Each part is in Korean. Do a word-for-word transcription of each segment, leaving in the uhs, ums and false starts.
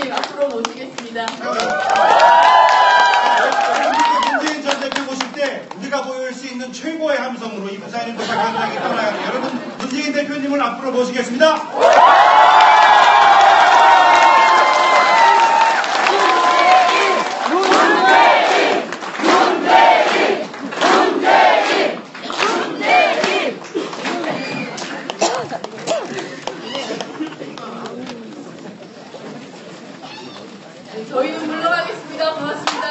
대표님 앞으로 모시겠습니다. 문재인 전 대표 모실 때 우리가 보일 수 있는 최고의 함성으로 이 부산인 도착광장이 떠나야 돼요. 여러분, 문재인 대표님을 앞으로 모시겠습니다. 저희는 물러가겠습니다. 고맙습니다.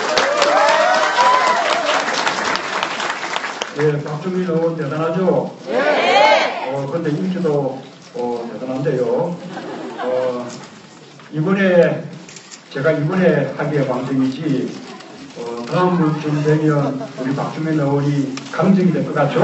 예, 박주민 의원 대단하죠? 네! 어, 근데 인기도 어, 대단한데요. 어, 이번에, 제가 이번에 하기에 방송이지, 어, 다음 분쯤 되면 우리 박주민 의원이 강정이 될 것 같죠?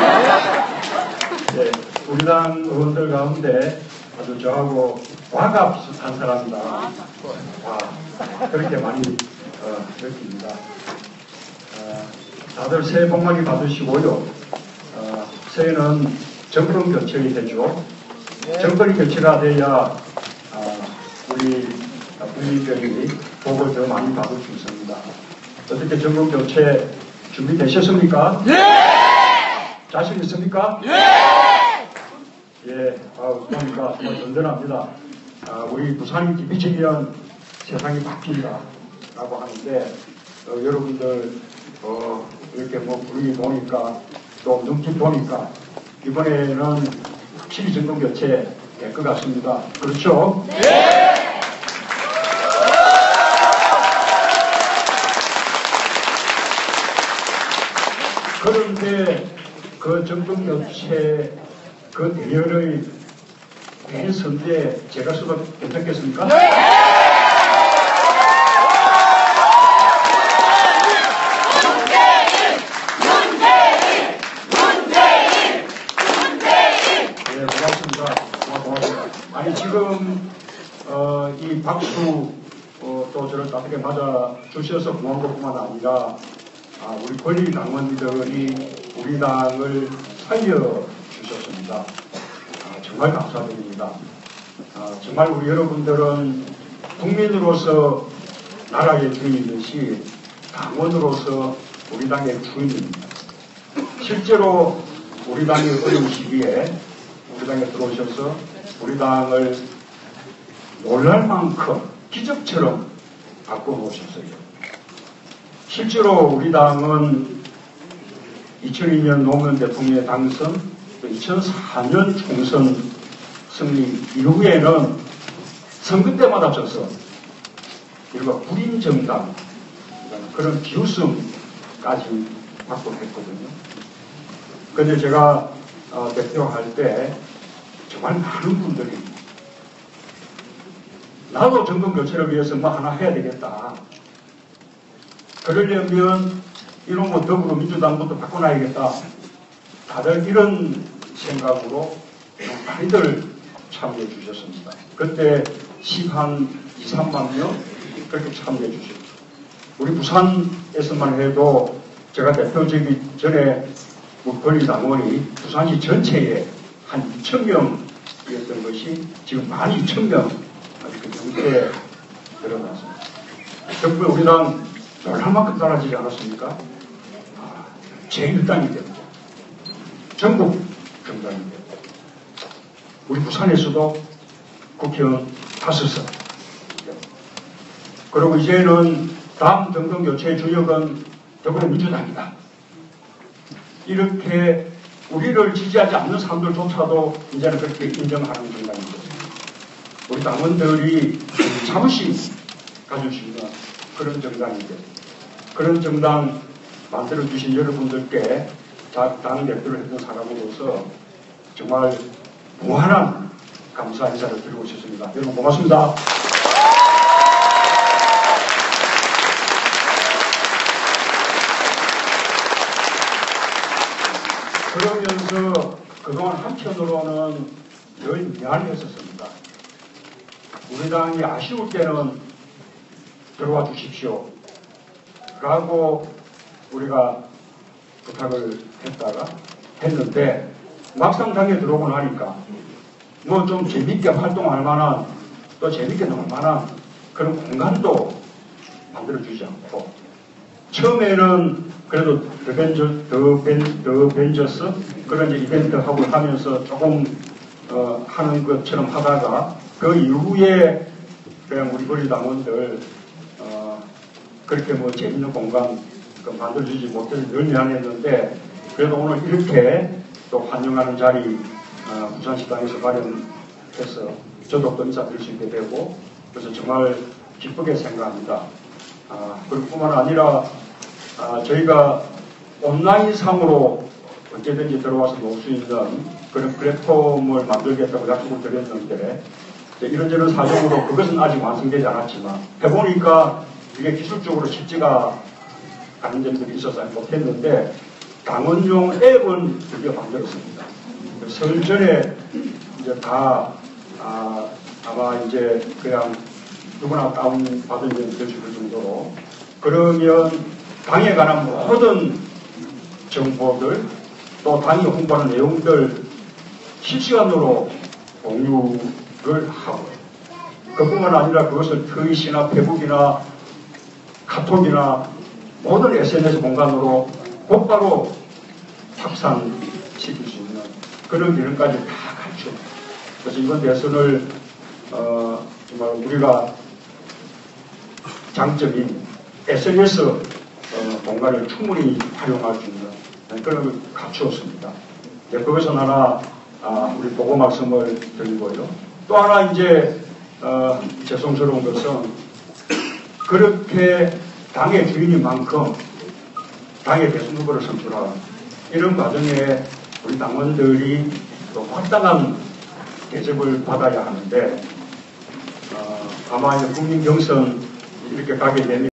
예, 우리 당 의원들 가운데 아주 저하고 와가 비슷한 사람이다. 와, 그렇게 많이 어, 느낍니다. 어, 다들 새해 복 많이 받으시고요. 어, 새해는 정권 교체가 되죠. 정권이 교체가 돼야 어, 우리 국민들이 복을 더 많이 받을 수 있습니다. 어떻게 정권 교체 준비되셨습니까? 예! 자신 있습니까? 예! 예, 아, 그러니까 정말 든든합니다. 아, 우리 부산이 뒤비지면 세상이 바뀐다 라고 하는데 어, 여러분들 어, 이렇게 뭐 분위기 보니까 또 눈빛 보니까 이번에는 확실히 정권 교체 될 것 같습니다. 그렇죠? 네! 그런데 그 정권 교체 그 대열의 대선대 제가 써도 괜찮겠습니까? 네! 아니 지금 어, 이 박수 어, 또 저를 따뜻하게 맞아 주셔서 고마운 것뿐만 아니라 아, 우리 권리 당원들이 우리 당을 살려 주셨습니다. 아, 정말 감사드립니다. 아, 정말 우리 여러분들은 국민으로서 나라의 주인이듯이 당원으로서 우리 당의 주인입니다. 실제로 우리 당의 어려운 시기에 우리 당에 들어오셔서 우리 당을 놀랄 만큼 기적처럼 바꿔놓으셨어요. 실제로 우리 당은 이천이 년 노무현 대통령의 당선, 이천사 년 총선 승리 이후에는 선거 때마다 져서 이른바 불임 정당 그런 비웃음까지 받고 했거든요. 그런데 제가 어, 대표할 때 정말 많은 분들이 나도 정권 교체를 위해서 뭐 하나 해야 되겠다. 그러려면 이런 거 더불어민주당부터 바꿔놔야겠다. 다들 이런 생각으로 많이들 참여해 주셨습니다. 그때 한 이, 삼만 명 그렇게 참여해 주셨죠. 우리 부산에서만 해도 제가 대표되기 전에 권리 당원이 부산시 전체에 한 이천 명이었던 것이 지금 만 이천 명 아주 그 정도에 늘어났습니다. 덕분에 우리 당 놀랄 만큼 달라지지 않았습니까? 아, 제일 당이 됐고 전국 정당이 됐고 우리 부산에서도 국회의원 다섯 석 그리고 이제는 다음 정권 교체 주역은 더불어민주당이다. 이렇게 우리를 지지하지 않는 사람들조차도 이제는 그렇게 인정하는 정당입니다. 우리 당원들이 자부심 가질 수 있는 그런 정당인데 그런 정당 만들어주신 여러분들께 당 대표를 했던 사람으로서 정말 무한한 감사 인사를 드리고 싶습니다. 여러분 고맙습니다. 그러면서 그동안 한편으로는 늘 미안했었습니다. 우리 당이 아쉬울 때는 들어와 주십시오 라고 우리가 부탁을 했다가 했는데 막상 당에 들어오고 나니까 뭐 좀 재밌게 활동할 만한 또 재밌게 놀 만한 그런 공간도 만들어주지 않고, 처음에는 그래도 더 벤저, 더 벤, 더 벤저스 그런 이제 이벤트하고 하면서 조금 어, 하는 것처럼 하다가 그 이후에 그냥 우리 거리 당원들 어, 그렇게 뭐 재밌는 공간 그 만들어주지 못해서 늘 미안했는데, 그래도 오늘 이렇게 또 환영하는 자리 어, 부산시당에서 마련해서 저도 또 인사드릴 수 있게 되고, 그래서 정말 기쁘게 생각합니다. 아, 그럴 뿐만 아니라 아, 저희가 온라인상으로 언제든지 들어와서 놀 수 있는 그런 플랫폼을 만들겠다고 약속을 드렸는데, 이런저런 사정으로 그것은 아직 완성되지 않았지만 해보니까 이게 기술적으로 쉽지가 않은 점들이 있어서 못했는데, 당원용 앱은 드디어 만들었습니다. 설 전에 이제 다 아, 아마 이제 그냥 누구나 다운받은 게 될 수 있을 정도로, 그러면 당에 관한 모든 정보들 또 당이 홍보하는 내용들 실시간으로 공유를 하고, 그뿐만 아니라 그것을 트윗이나 페북이나 카톡이나 모든 에스엔에스 공간으로 곧바로 확산시킬 수 있는 그런 기능까지 다 갖추고, 그래서 이번 대선을 어, 정말 우리가 장점인 에스엔에스 어, 공간을 충분히 활용할 수 있는 그런 걸 갖추었습니다. 네, 그것은 하나 아, 우리 보고 말씀을 드리고요. 또 하나 이제 어, 죄송스러운 것은 그렇게 당의 주인인 만큼 당의 대선 후보를 선출하는 이런 과정에 우리 당원들이 또 마땅한 대접을 받아야 하는데, 어, 아마 이제 국민 경선 이렇게 가게 되면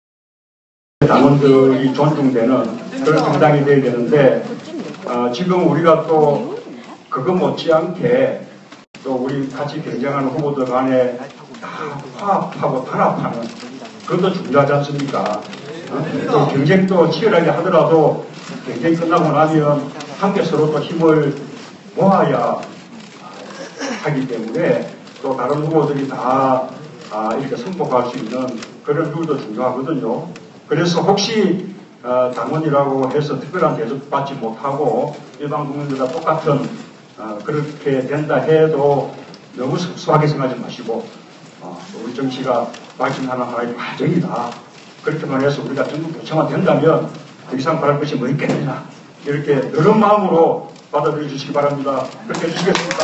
당원들이 존중되는 그런 정당이 되어야 되는데, 어, 지금 우리가 또 그거 못지않게 또 우리 같이 경쟁하는 후보들 간에 다 화합하고 단합하는 그것도 중요하지 않습니까? 어? 또 경쟁도 치열하게 하더라도 경쟁이 끝나고 나면 함께 서로 또 힘을 모아야 하기 때문에 또 다른 후보들이 다 아, 이렇게 승복할 수 있는 그런 룰도 중요하거든요. 그래서 혹시 어, 당원이라고 해서 특별한 대접 받지 못하고 일반 국민들과 똑같은 어, 그렇게 된다 해도 너무 섭섭하게 생각하지 마시고, 어, 우리 정치가 말씀하는 하나의 과정이다. 그렇게만 해서 우리가 전국 교체만 된다면 더 이상 바랄 것이 뭐 있겠느냐, 이렇게 그런 마음으로 받아들여 주시기 바랍니다. 그렇게 해주시겠습니다.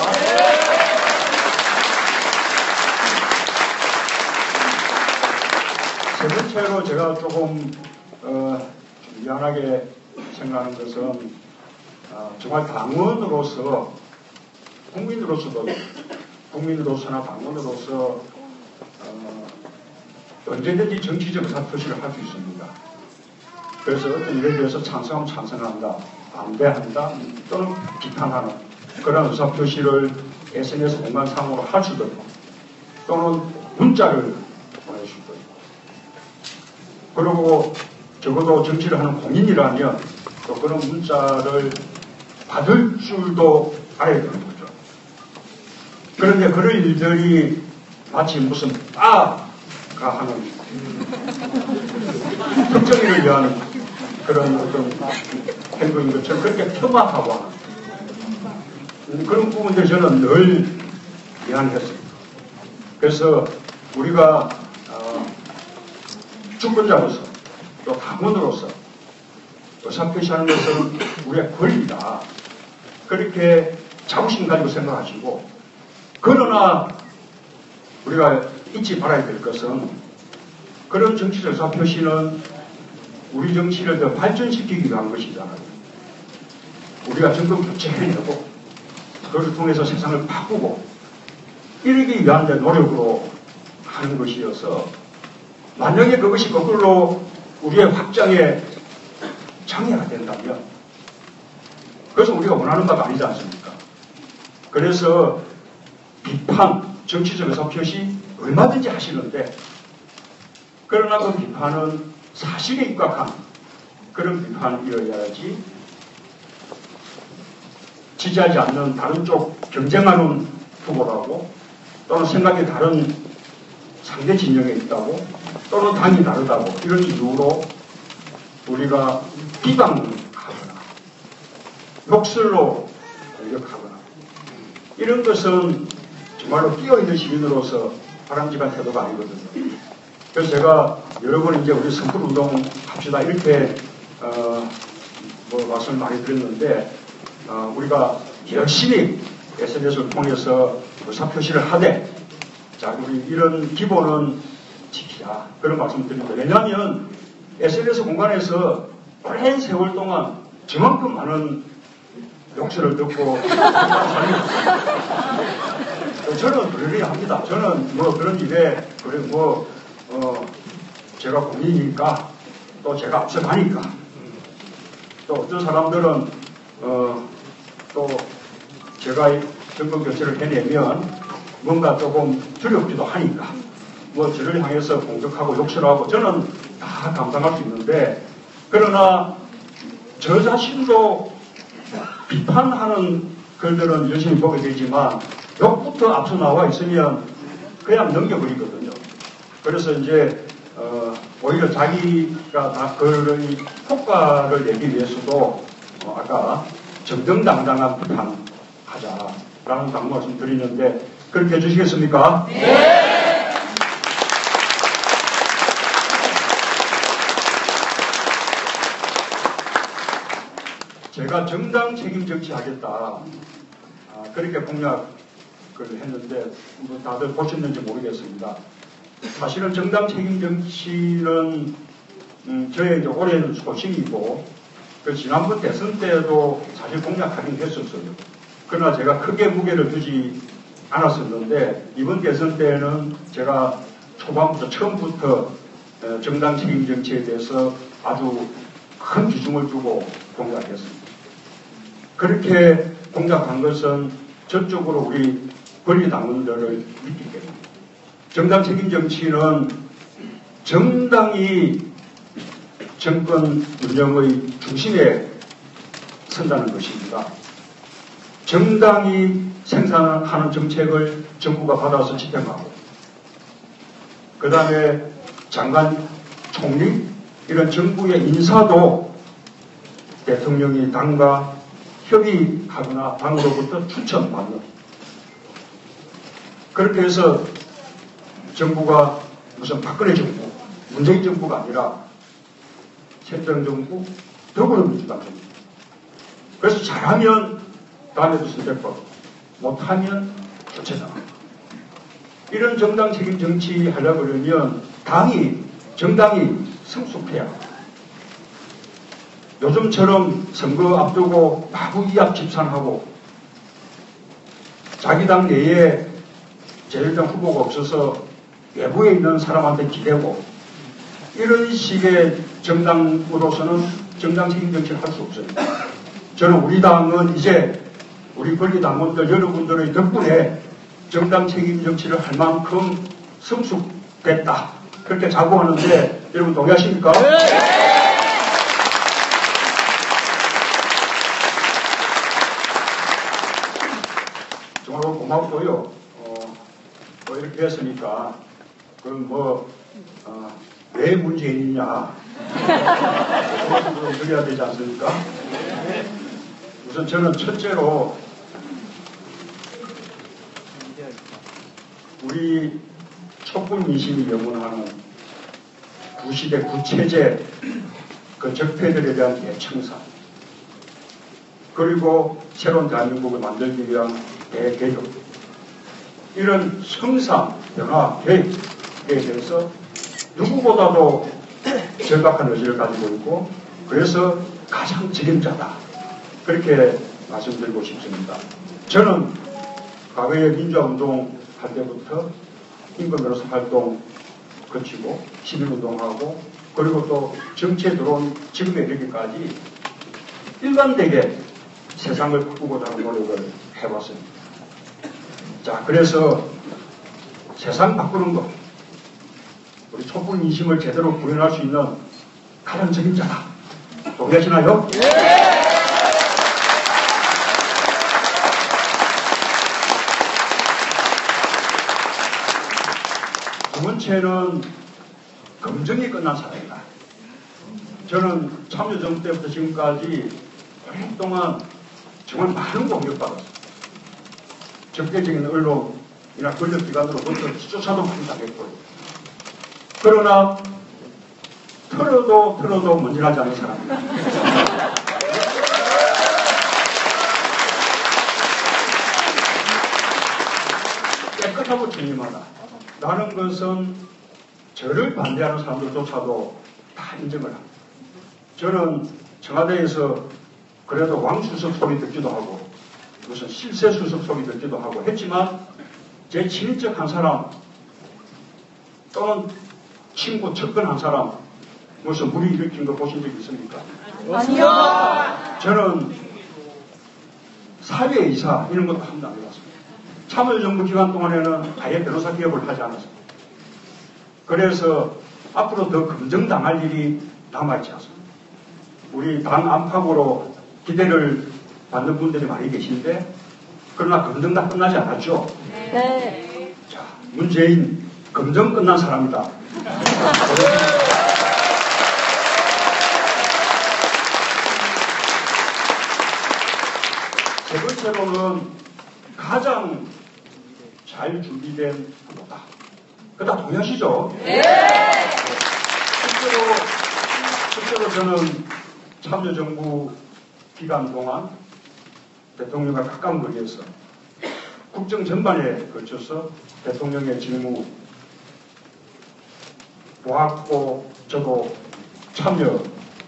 세 번째로 제가 조금 어, 미안하게 생각하는 것은 어, 정말 당원으로서, 국민으로서도, 국민으로서나 당원으로서 어, 언제든지 정치적 의사표시를 할 수 있습니다. 그래서 어떤 일에 대해서 찬성하면 찬성한다, 반대한다, 또는 비판하는 그런 의사표시를 에스엔에스 공간상으로 할 수도 있고, 또는 문자를 보낼 수도 있고, 그리고 적어도 정치를 하는 공인이라면 또 그런 문자를 받을 줄도 알아야 되는 거죠. 그런데 그런 일들이 마치 무슨 빠가 하는 특정인을 위한 그런 어떤 행동인 것처럼 그렇게 폄하하고 하는 그런 부분들이 저는 늘 미안했습니다. 그래서 우리가 어, 주권자로서 또 당원으로서 의사표시하는 것은 우리의 권리다, 그렇게 자부심 가지고 생각하시고, 그러나 우리가 잊지 말아야 될 것은 그런 정치적 의사표시는 우리 정치를 더 발전시키기 위한 것이잖아요. 우리가 정권 교체해내고 그것을 통해서 세상을 바꾸고 이러기 위한 노력으로 하는 것이어서, 만약에 그것이 거꾸로 우리의 확장에 장애가 된다면 그것은 우리가 원하는 바가 아니지 않습니까? 그래서 비판, 정치적 의사표시 얼마든지 하시는데, 그러나 그 비판은 사실에 입각한 그런 비판이어야지, 지지하지 않는 다른 쪽 경쟁하는 후보라고 또는 생각이 다른 상대 진영에 있다고 또는 당이 다르다고 이런 이유로 우리가 비방하거나 욕설로 공격하거나 이런 것은 정말로 끼어있는 시민으로서 바람직한 태도가 아니거든요. 그래서 제가 여러 번 이제 우리 선풀운동 합시다 이렇게 어, 뭐 말씀을 많이 드렸는데 어, 우리가 열심히 에스엔에스를 통해서 의사표시를 하되 자 우리 이런 기본은 지키자 그런 말씀을 드립니다. 왜냐하면 에스엔에스 공간에서 오랜 세월 동안 저만큼 많은 욕설을 듣고 저는 그러려 합니다. 저는 뭐 그런 일에 그래 뭐 어, 제가 공인이니까 또 제가 앞서가니까 또 어떤 사람들은 어, 또 제가 정권 교체를 해내면 뭔가 조금 두렵기도 하니까 뭐 저를 향해서 공격하고 욕설하고 저는 다 감당할 수 있는데 그러나 저 자신도 비판하는 글들은 열심히 보게 되지만 욕부터 앞서 나와 있으면 그냥 넘겨버리거든요. 그래서 이제 어, 오히려 자기가 다 글의 효과를 내기 위해서도 어, 아까 정정당당한 비판하자라는 당 말씀 드리는데 그렇게 해주시겠습니까? 네! 제가 정당 책임 정치하겠다 아, 그렇게 공약을 했는데 뭐 다들 보셨는지 모르겠습니다. 사실은 정당 책임 정치는 음, 저의 이제 오랜 소신이고 그 지난번 대선 때도 사실 공약하긴 했었어요. 그러나 제가 크게 무게를 두지 않았었는데 이번 대선 때는 제가 초반부터 처음부터 정당 책임 정치에 대해서 아주 큰 비중을 두고 공약했습니다. 그렇게 공약한 것은 전적으로 우리 권리당원들을 믿기 때문에 정당 책임 정치는 정당이 정권 운영의 중심에 선다는 것입니다. 정당이 생산하는 정책을 정부가 받아서 집행하고 그 다음에 장관, 총리 이런 정부의 인사도 대통령이 당과 협의하거나 당으로부터 추천받는 그렇게 해서 정부가 무슨 박근혜 정부, 문재인 정부가 아니라 새정정부, 더불어민주당 정부. 그래서 잘하면 다음에도 선택법, 못하면 교체당합니다. 이런 정당 책임 정치 하려고 그러면 당이, 정당이 성숙해야 합니다. 요즘처럼 선거 앞두고 마구 이합 집산하고 자기 당 내에 제일당 후보가 없어서 외부에 있는 사람한테 기대고 이런 식의 정당으로서는 정당 책임 정치를 할 수 없어요. 저는 우리 당은 이제 우리 권리당원들 여러분들의 덕분에 정당 책임 정치를 할 만큼 성숙됐다. 그렇게 자부하는데 여러분 동의하십니까? 네! 정말 고맙고요. 어, 뭐 이렇게 했으니까 그럼 뭐 어, 왜 문재인이냐 그래야 되지 않습니까? 우선 저는 첫째로 우리 촛불 민심이 영원하는 구시대 구체제 그 적폐들에 대한 대청산 그리고 새로운 대한민국을 만들기 위한 대개혁 이런 성상 변화 계획에 대해서 누구보다도 절박한 의지를 가지고 있고 그래서 가장 책임자다 그렇게 말씀드리고 싶습니다. 저는 과거에 민주화운동 할 때부터 인권 변호사 활동 거치고 시민운동하고 그리고 또 정치에 들어온 지금에 이르기까지 일관되게 세상을 바꾸고자 하는 노력을 해왔습니다. 자, 그래서 세상 바꾸는 것, 우리 촛불 민심을 제대로 구현할 수 있는 가장 책임자다. 동의하시나요? 예! 박원채는 검증이 끝난 사람이다. 저는 참여정부 때부터 지금까지 오랫동안 정말 많은 공격받았어요. 적대적인 언론이나 권력기관으로부터 쫓아도 많이 당했고요. 그러나 털어도 털어도 문질하지 않은 사람입니다. 깨끗하고 책임하다. 라는 것은 저를 반대하는 사람들조차도 다 인정을 합니다. 저는 청와대에서 그래도 왕수석 소리 듣기도 하고 무슨 실세수석 소리 듣기도 하고 했지만 제 친인척 한 사람 또는 친구 접근 한 사람 무슨 무리 일으킨 거 보신 적 있습니까? 아니요. 저는 사회이사 이런 것도 한 번도 안 해봤습니다. 참여정부 기간 동안에는 아예 변호사 개업을 하지 않았습니다. 그래서 앞으로 더 검증당할 일이 남아있지 않습니다. 우리 당 안팎으로 기대를 받는 분들이 많이 계신데 그러나 검증 다 끝나지 않았죠? 네. 자, 문재인 검증 끝난 사람이다. 세 번째로는 가장 잘 준비된 후보다. 그거 다 동의하시죠? 네. 실제로, 실제로 저는 참여정부 기간 동안 대통령과 가까운 거리에서 국정 전반에 걸쳐서 대통령의 직무 보았고 저도 참여했습니다.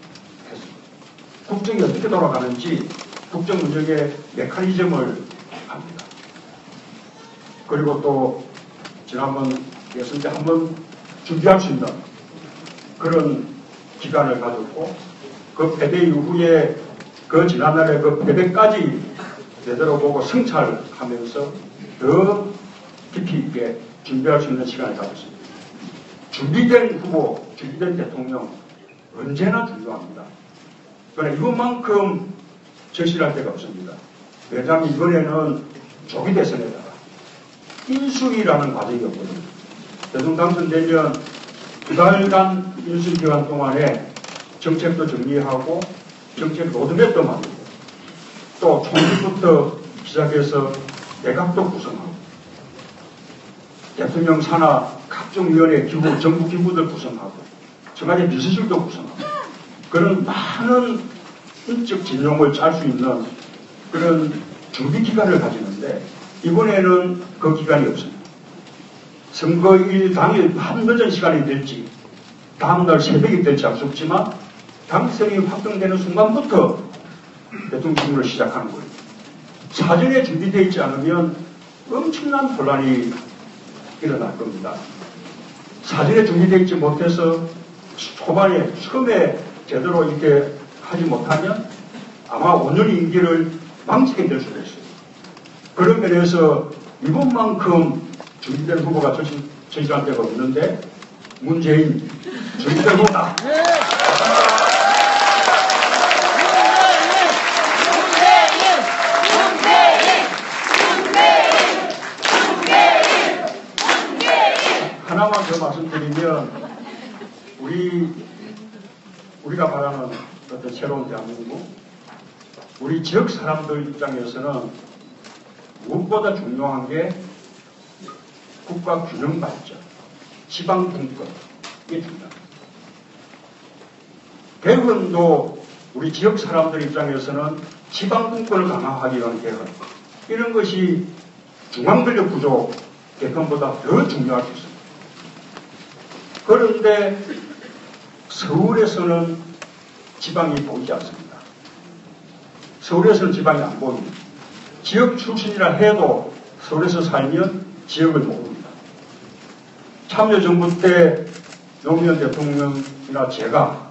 국정이 어떻게 돌아가는지 국정 운영의 메커니즘을 합니다. 그리고 또 지난번 예선 때 한번 준비할 수 있는 그런 기간을 가졌고 그 패배 이후에 그 지난날의 그 패배까지 되돌아보고 성찰하면서 더 깊이 있게 준비할 수 있는 시간을 가졌습니다. 준비된 후보, 준비된 대통령 언제나 중요합니다. 그러나 이번만큼 절실할 데가 없습니다. 왜냐하면 이번에는 조기 대선에다가 인수위라는 과정이 없거든요. 대통령 당선되면 두 달간 인수위 기간 동안에 정책도 정리하고 정책 로드맵도 만들고 또 총리부터 시작해서 내각도 구성하고 대통령 산하 각종 위원회 기구, 정부 기구들 구성하고 청와대 비서실도 구성하고 그런 많은 인적 진용을 짤 수 있는 그런 준비 기간을 가지는데 이번에는 그 기간이 없습니다. 선거일 당일 한 늦은 시간이 될지 다음날 새벽이 될지 알 수 없지만 당선이 확정되는 순간부터 대통령 직무를 시작하는 거예요. 사전에 준비되어 있지 않으면 엄청난 혼란이 일어날 겁니다. 사전에 준비되어 있지 못해서 초반에 처음에 제대로 이렇게 하지 못하면 아마 오 년 임기를 망치게 될 수도 있어요. 그런 면에서 이번만큼 준비된 후보가 절실한 데가 없는데 문재인 준비된 후보다. 하나만 더 말씀드리면 우리 우리가 바라는 어떤 새로운 대한민국, 우리 지역 사람들 입장에서는 무엇보다 중요한 게 국가 균형 발전, 지방 분권 이게 중요합니다. 개헌도 우리 지역 사람들 입장에서는 지방 분권을 강화하기 위한 개헌 이런 것이 중앙권력 구조 개헌보다 더 중요할 수 있습니다. 그런데 서울에서는 지방이 보이지 않습니다. 서울에서는 지방이 안 보입니다. 지역 출신이라 해도 서울에서 살면 지역을 모릅니다. 참여정부 때 노무현 대통령이나 제가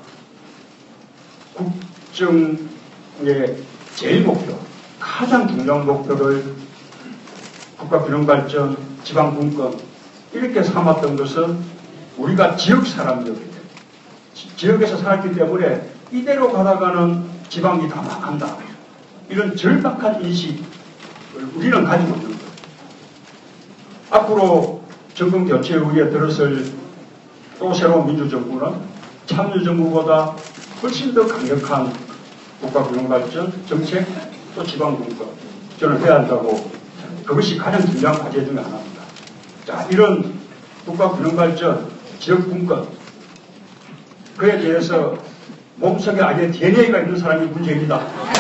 국정의 제일 목표, 가장 중요한 목표를 국가균형발전, 지방분권 이렇게 삼았던 것은 우리가 지역 사람이었기 때문에 지역에서 살았기 때문에 이대로 가다가는 지방이 다 망한다. 이런 절박한 인식을 우리는 가지고 있는 거예요. 앞으로 정권 교체 후에 들었을 또 새로운 민주정부는 참여정부보다 훨씬 더 강력한 국가균형발전 정책 또 지방분권을 해야 한다고 그것이 가장 중요한 과제 중에 하나입니다. 자, 이런 국가균형발전, 지역분권 그에 대해서 몸속에 아예 디엔에이가 있는 사람이 문재인이다.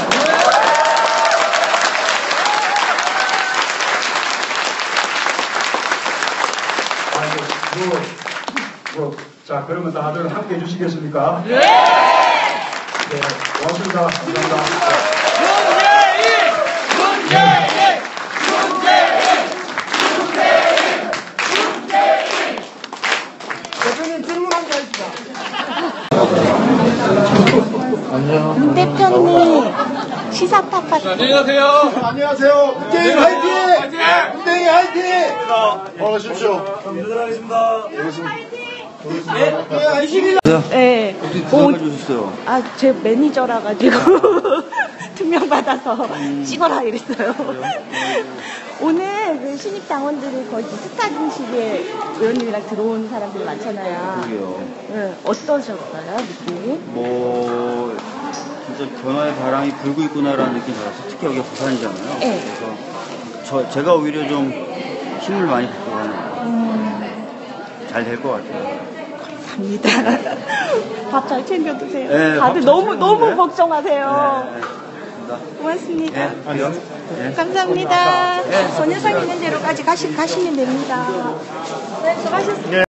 아이고, 뭐, 뭐, 자, 그러면 다들 함께 해주시겠습니까? 네! 네, 고맙습니다. 감사합니다. 문재인! 문재인! 문재인! 문재인! 대표님 질문 한 개 있습니다. 문 대표님 시사파파 안녕하세요. 안녕하세요. 문재인 화이팅! 문재인 화이팅! 어서 오십시오. 네. 누가 주셨어요? 아, 제 매니저라 가지고 투명 받아서 찍어라 이랬어요. 오늘 그 신입 당원들이 거의 스타 중심의 의원님이랑 들어온 사람들이 많잖아요. 그러게요. 네, 어떠셨어요, 느낌이? 뭐 진짜 변화의 바람이 불고 있구나라는 느낌이 들었어요. 특히 여기가 부산이잖아요. 네. 그래서 저 제가 오히려 좀 힘을 많이 받고 가는 음, 잘 될 것 같아요. 갑니다. 밥 잘 챙겨 드세요. 네, 다들 밥잘 너무 너무 챙겼는데. 걱정하세요. 네, 네. 고맙습니다. 네. 안녕. 네. 감사합니다. 소녀상 있는 대로까지 가시, 가시면 됩니다. 네, 수고하셨습니다.